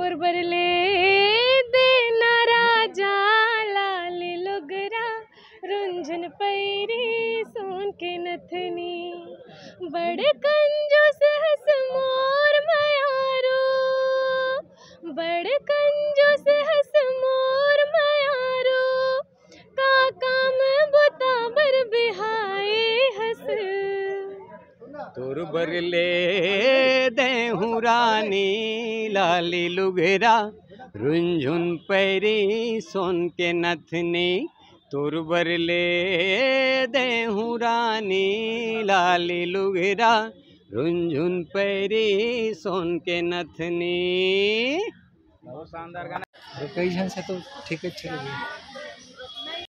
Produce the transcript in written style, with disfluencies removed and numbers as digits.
तोर बरले देना राजा लाल लुगरा रुंझन पैरी सोन के नथनी बड़े कंजूस हस मोर मयारो बड़े कंजूस हस मोर मयारो काका में बताबर बिहाए हस तोर बरले देहूं रानी लाली लुगरा रुंझुन पैरी सोन के नथनी तोर बरले देहूं रानी लाली लुगरा रुंझुन पैरी सोन के नथनी। बहुत शानदार गाना। कैसन से तो ठीक है।